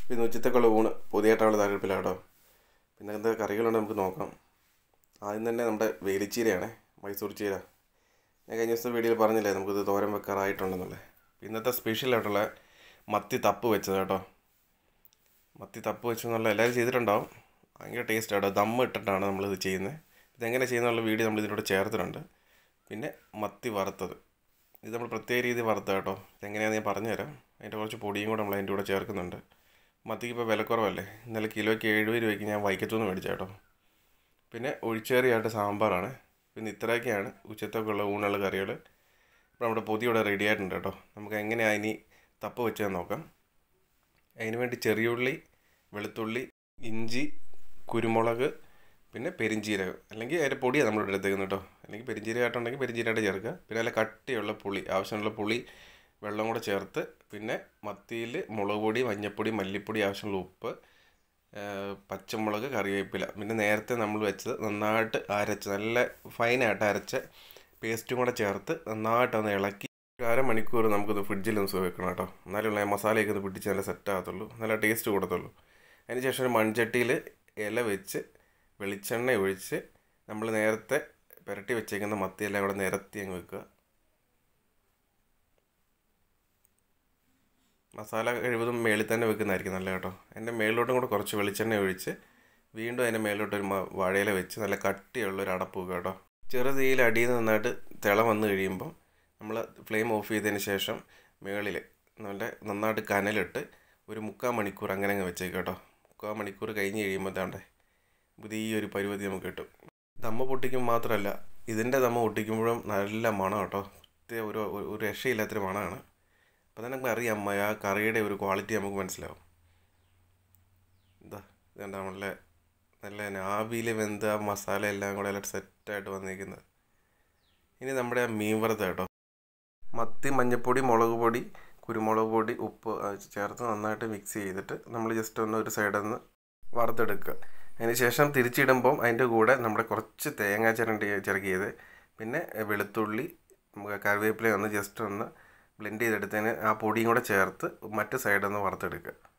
പിന്നെ ഉച്ചത്തേക്കുള്ള ഊണ് പുതിയതായിട്ടുള്ള തരപ്പിലാട്ടോ. പിന്നെ എന്താ കറികളുണ്ട് നമുക്ക് നോക്കാം. ആദ്യം തന്നെ നമ്മുടെ വേലിച്ചീരയാണ്, മൈസൂർ ചീര. ഞാൻ കഴിഞ്ഞ ദിവസത്തെ വീഡിയോയിൽ പറഞ്ഞില്ലേ നമുക്കിത് തോരൻ വെക്കാറായിട്ടുണ്ടെന്നുള്ളത്. ഇന്നത്തെ സ്പെഷ്യലായിട്ടുള്ള മത്തി തപ്പ് വെച്ചത് കേട്ടോ. മത്തി തപ്പ് വെച്ചെന്നുള്ള എല്ലാവരും ചെയ്തിട്ടുണ്ടാവും. ഭയങ്കര ടേസ്റ്റ് ആട്ടോ. ദമ്മ് ഇട്ടിട്ടാണ് നമ്മളിത് ചെയ്യുന്നത്. ഇതെങ്ങനെ ചെയ്യുന്നുള്ള വീഡിയോ നമ്മൾ ഇതിനോട് ചേർത്തിട്ടുണ്ട്. പിന്നെ മത്തി വറുത്തത്, ഇത് നമ്മൾ പ്രത്യേക രീതി വറുത്ത കേട്ടോ. ഇതെങ്ങനെയാണെന്ന് ഞാൻ പറഞ്ഞുതരാം. അതിൻ്റെ കുറച്ച് പൊടിയും കൂടെ നമ്മൾ അതിൻ്റെ കൂടെ ചേർക്കുന്നുണ്ട്. മത്തിക്ക് ഇപ്പോൾ വിലക്കുറവല്ലേ, ഇന്നലെ കിലോയ്ക്ക് 70 രൂപയ്ക്ക് ഞാൻ വൈക്കത്തുനിന്ന് മേടിച്ച കേട്ടോ. പിന്നെ ഒഴിച്ചേറിയായിട്ട് സാമ്പാറാണ്. പിന്നെ ഇത്രയൊക്കെയാണ് ഉച്ചത്തേക്കുള്ള ഊണുള്ള കറികൾ. ഇപ്പോൾ നമ്മുടെ പൊതി ഇവിടെ റെഡി ആയിട്ടുണ്ട് കേട്ടോ. നമുക്ക് എങ്ങനെയാണ് ഇനി തപ്പ് വെച്ചതെന്ന് നോക്കാം. അതിന് വേണ്ടി ചെറിയുള്ളി, വെളുത്തുള്ളി, ഇഞ്ചി, കുരുമുളക്, പിന്നെ പെരിഞ്ചീരകം, അല്ലെങ്കിൽ അതിൻ്റെ പൊടിയാണ് നമ്മളിവിടെ എടുത്തേക്കുന്നത് കേട്ടോ. അല്ലെങ്കിൽ പെരിഞ്ചീരകമായിട്ടുണ്ടെങ്കിൽ പെരിഞ്ചീരകമായിട്ട് ചേർക്കുക. പിന്നെ നല്ല കട്ടിയുള്ള പുളി, ആവശ്യമുള്ള പുളി വെള്ളം കൂടെ ചേർത്ത്, പിന്നെ മത്തിയിൽ മുളക് പൊടി, മഞ്ഞൾപ്പൊടി, മല്ലിപ്പൊടി, ആവശ്യമുള്ള ഉപ്പ്, പച്ചമുളക്, കറിവേപ്പില, പിന്നെ നേരത്തെ നമ്മൾ വെച്ചത് നന്നായിട്ട് അരച്ച് നല്ല ഫൈനായിട്ട് അരച്ച പേസ്റ്റും കൂടെ ചേർത്ത് നന്നായിട്ടൊന്ന് ഇളക്കി ഒരു അരമണിക്കൂർ നമുക്കിത് ഫ്രിഡ്ജിലൊന്ന് വെക്കണം കേട്ടോ. എന്നാലും മസാലയൊക്കെ ഒന്ന് പിടിച്ച് നല്ല സെറ്റാകത്തുള്ളൂ, നല്ല ടേസ്റ്റ് കൂടത്തുള്ളൂ. അതിന് ശേഷം ഒരു മൺചട്ടിയിൽ ഇല വെച്ച് വെളിച്ചെണ്ണ ഒഴിച്ച് നമ്മൾ നേരത്തെ പുരട്ടി വെച്ചേക്കുന്ന മത്തിയെല്ലാം കൂടെ നിരത്തി അങ്ങ് വെക്കുക. മസാല കഴിവതും മേളിൽ തന്നെ വെക്കുന്നതായിരിക്കും നല്ല കേട്ടോ. അതിൻ്റെ മേളിലോട്ടും കൂടെ കുറച്ച് വെളിച്ചെണ്ണ ഒഴിച്ച് വീണ്ടും അതിൻ്റെ മേളിലോട്ടൊരു വാഴയില വെച്ച് നല്ല കട്ടിയുള്ളൊരു അടപ്പ് വെക്കുക കേട്ടോ. ചെറു തീയിൽ അടിയിൽ നിന്ന് നന്നായിട്ട് തിള വന്ന് കഴിയുമ്പോൾ നമ്മൾ ഫ്ലെയിം ഓഫ് ചെയ്തതിന് ശേഷം മേളിൽ നന്നായിട്ട് കനലിട്ട് ഒരു 3/4 മണിക്കൂർ അങ്ങനെ അങ്ങ് വെച്ചേക്കാം കേട്ടോ. 3/4 മണിക്കൂർ കഴിഞ്ഞ് കഴിയുമ്പോൾ താണ്ടേ പുതിയൊരു പരുവത്തി നമുക്ക് കിട്ടും. ദമ്മ പൊട്ടിക്കുമ്പോൾ മാത്രമല്ല, ഇതിൻ്റെ ദമ്മ പൊട്ടിക്കുമ്പോഴും നല്ല മണം കേട്ടോ. ഒരു രക്ഷയില്ലാത്തൊരു മണമാണ്. അപ്പോൾ തന്നെ നമുക്ക് അറിയാം ആ കറിയുടെ ഒരു ക്വാളിറ്റി നമുക്ക് മനസ്സിലാവും. ഇതുണ്ട് നല്ല ആവിയിൽ വെന്ത ആ മസാല എല്ലാം കൂടെ എല്ലാം സെറ്റായിട്ട് വന്നിരിക്കുന്നത്. ഇനി നമ്മുടെ ആ മീൻ വറുത്ത കേട്ടോ. മത്തി മഞ്ഞൾപ്പൊടി, മുളക് പൊടി, കുരുമുളക് പൊടി, ഉപ്പ് ചേർത്ത് നന്നായിട്ട് മിക്സ് ചെയ്തിട്ട് നമ്മൾ ജസ്റ്റ് ഒരു സൈഡിൽ നിന്ന് വറുത്തെടുക്കുക. അതിന് ശേഷം തിരിച്ചിടുമ്പം അതിൻ്റെ കൂടെ നമ്മുടെ കുറച്ച് തേങ്ങ ചിരകിയത്, പിന്നെ വെളുത്തുള്ളി, കറിവേപ്പില ജസ്റ്റ് ഒന്ന് ബ്ലെൻഡ് ചെയ്തെടുത്തതിന് ആ പൊടിയും കൂടെ ചേർത്ത് മറ്റു സൈഡിൽ നിന്ന് വറുത്തെടുക്കുക.